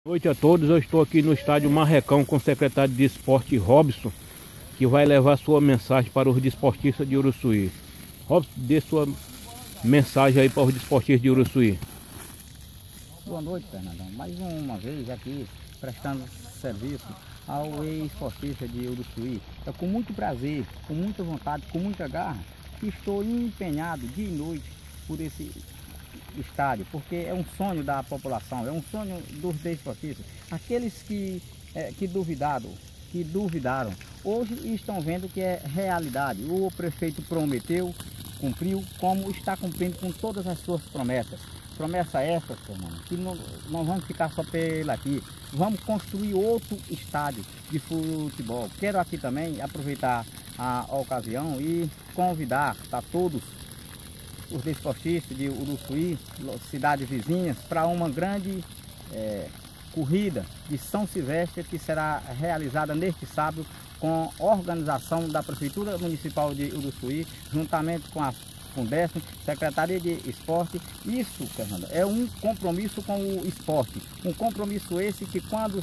Boa noite a todos, eu estou aqui no estádio Marrecão com o secretário de Esporte Robson, que vai levar sua mensagem para os desportistas de Uruçuí. Robson, dê sua mensagem aí para os desportistas de Uruçuí. Boa noite, Fernandão. Mais uma vez aqui prestando serviço ao ex-esportista de Uruçuí. É com muito prazer, com muita vontade, com muita garra que estou empenhado dia e noite por esse estádio, porque é um sonho da população, é um sonho dos desportistas. Aqueles que duvidaram, hoje estão vendo que é realidade. O prefeito prometeu, cumpriu, como está cumprindo com todas as suas promessas. Promessa essa, Fernando, que não vamos ficar só pela aqui, vamos construir outro estádio de futebol. Quero aqui também aproveitar a ocasião e convidar a todos os desportistas de Uruçuí, cidades vizinhas, para uma grande corrida de São Silvestre que será realizada neste sábado com organização da Prefeitura Municipal de Uruçuí, juntamente com a Fundesp, Secretaria de Esporte. Isso, Fernando, é um compromisso com o esporte, um compromisso esse que quando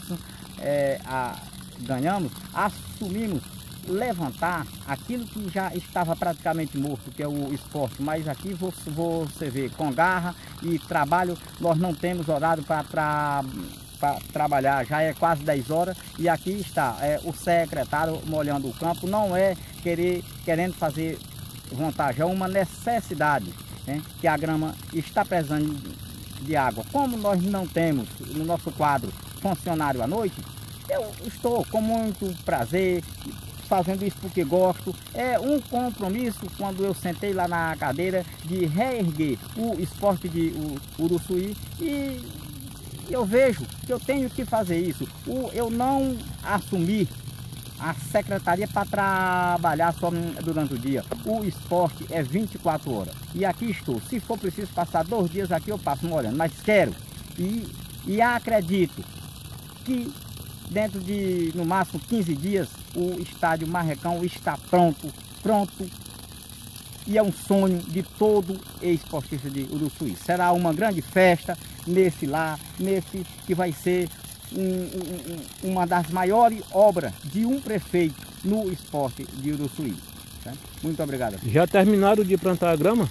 ganhamos, assumimos levantar aquilo que já estava praticamente morto, que é o esporte. Mas aqui você vê, com garra e trabalho, nós não temos horário para trabalhar, já é quase 10 horas e aqui está o secretário molhando o campo. Não é querendo fazer vantagem, é uma necessidade, né, que a grama está precisando de água. Como nós não temos no nosso quadro funcionário à noite, eu estou com muito prazer fazendo isso porque gosto. É um compromisso, quando eu sentei lá na cadeira, de reerguer o esporte de Uruçuí, e eu vejo que eu tenho que fazer isso. Eu não assumi a secretaria para trabalhar só durante o dia. O esporte é 24 horas. E aqui estou. Se for preciso passar 2 dias aqui, eu passo molhando. Mas quero e acredito que dentro de, no máximo, 15 dias, o estádio Marrecão está pronto. E é um sonho de todo ex-esportista de Uruçuí. Será uma grande festa nesse que vai ser uma das maiores obras de um prefeito no esporte de Uruçuí. Tá? Muito obrigado. Já terminaram de plantar a grama?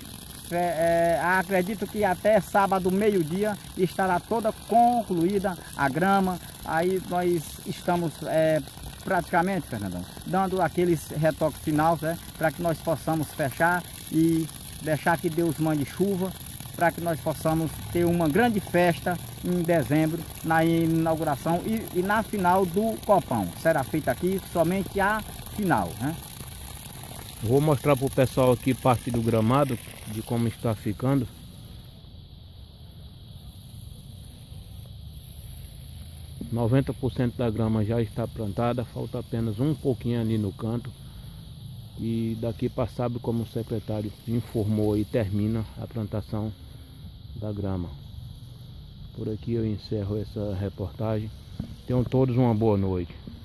Acredito que até sábado, meio-dia, estará toda concluída a grama. Aí nós estamos praticamente, Fernandão, dando aqueles retoques finais, né, para que nós possamos fechar e deixar que Deus mande chuva, para que nós possamos ter uma grande festa em dezembro, na inauguração e na final do Copão. Será feita aqui somente a final, né? Vou mostrar para o pessoal aqui parte do gramado, de como está ficando. %90 da grama já está plantada, falta apenas um pouquinho ali no canto. E daqui para sábado, como o secretário informou, aí termina a plantação da grama. Por aqui eu encerro essa reportagem. Tenham todos uma boa noite.